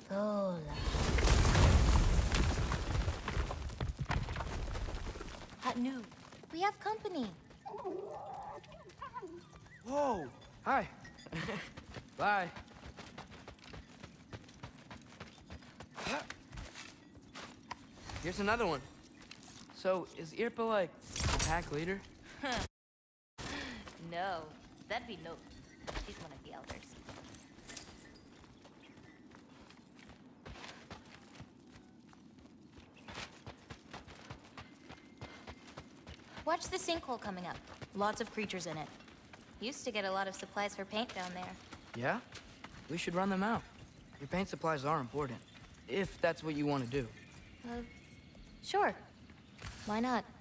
Sola. Hot new. We have company. Whoa! Hi. Bye. Here's another one. So, is Irpa like a pack leader? No, that'd be no. She's one of the elders. Watch the sinkhole coming up. Lots of creatures in it. Used to get a lot of supplies for paint down there. Yeah? We should run them out. Your paint supplies are important. If that's what you want to do. Sure. Why not?